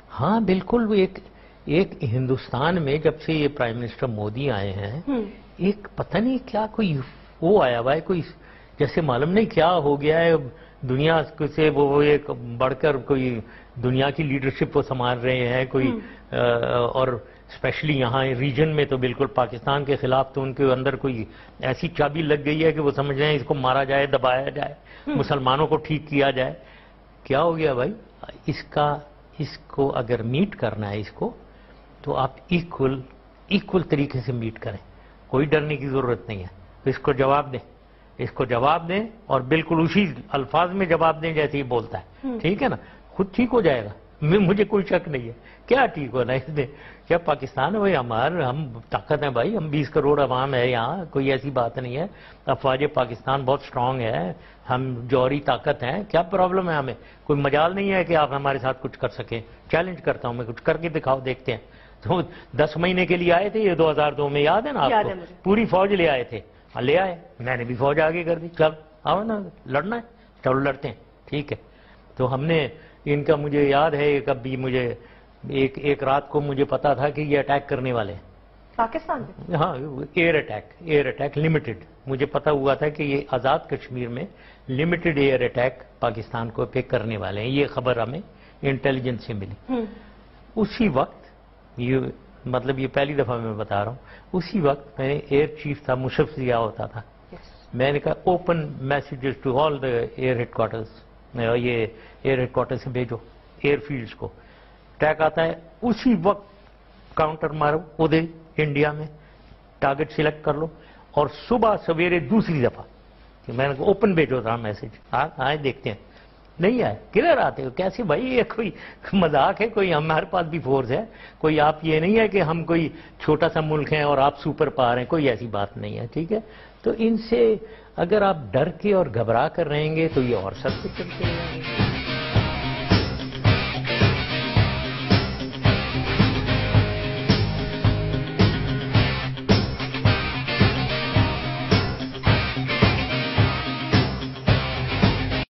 ہاں بالکل. وہ ایک ہندوستان میں جب سے یہ پرائم منسٹر مودی آئے ہیں ایک پتہ نہیں کیا کوئی وہ آیا ہوا ہے, کوئی جیسے معلوم نہیں کیا ہو گیا ہے دنیا سے. وہ ایک بڑھ کر کوئی دنیا کی لیڈرشپ وہ سنبھال رہے ہیں کوئی, اور اسپیشلی یہاں ریجن میں تو بالکل پاکستان کے خلاف تو ان کے اندر کوئی ایسی چابی لگ گئی ہے کہ وہ سمجھ رہے ہیں اس کو مارا جائے, دبایا جائے, مسلمانوں کو ٹھیک کیا جائے. کیا ہو گیا بھائی؟ اس کو اگر میٹ کرنا ہے اس کو تو آپ ایکول طریقے سے میٹ کریں, کوئی ڈرنے کی ضرورت نہیں ہے. اس کو جواب دیں اور بالکل اسی الفاظ میں جواب دیں جیسے ہی بولتا ہے, ٹھیک ہے نا, خود ٹھیک ہو جائے گا. مجھے کوئی شک نہیں ہے. کیا ٹھیک ہونا ہے اس میں؟ کیا پاکستان ہے بھائی ہم طاقت ہیں بھائی, ہم 20 کروڑ عوام ہے یہاں, کوئی ایسی بات نہیں ہے. افواج پاکستان بہت سٹرونگ ہے, ہم جوہری طاقت ہیں. کیا پرابلم ہے ہمیں؟ کوئی مجال نہیں ہے کہ آپ ہمارے ساتھ کچھ کر سکیں. چیلنج کرتا ہوں میں, کچھ کر کے دکھاؤ, دیکھتے ہیں. تو 10 مہینے کے لیے آئے تھے یہ 2002 میں, یاد ہے نا آپ کو؟ پوری فوج لے آئے تھے, لے آئے, میں نے بھی فوج آگے کر دی. چل آؤ نا, لڑنا ہے چلو لڑتے ہیں, ٹھیک ہے. تو ہم نے ان کا, مجھے یاد ہے کبھی مجھے ایک رات کو مجھے پتا تھا کہ یہ اٹیک کرنے والے ہیں پاکستان میں. ہاں, ایئر اٹیک لمیٹڈ. مجھے پتا ہوا تھا کہ یہ آزاد کشمیر میں لمیٹڈ ایئر اٹیک پاکستان کو پہ کرنے والے ہیں. یہ خبر ہمیں انٹیلیجنس سے ملی. اسی وقت مطلب یہ پہلی دفعہ میں بتا رہا ہوں, اسی وقت میں نے ایئر چیف تھا, مشرف ضیاء ہوتا تھا. میں نے کہا open messages to all the air headquarters, یہ ایئر ہیڈ کوارٹر سے بھیجو ایئر فیلڈز کو. اٹیک آتا ہے اسی وقت کاؤنٹر مارو ادھر انڈیا میں, ٹارگٹ سلیکٹ کر لو, اور صبح سویرے دوسری دفعہ کہ میں نے کہا اوپن بھیجو تھا میسج. آئے دیکھتے ہیں, نہیں آئے, کدھر آتے ہو کیسے بھائی؟ یہ کوئی مذاق ہے؟ کوئی ہمارے پاس بھی فورس ہے, کوئی آپ یہ نہیں ہے کہ ہم کوئی چھوٹا سا ملک ہیں اور آپ سپر پاور ہیں, کوئی ایسی بات نہیں ہے, ٹھیک ہے. تو ان سے اگر آپ ڈر کے اور گھبرا کر رہیں گے تو یہ اور سب سے چلتے ہیں.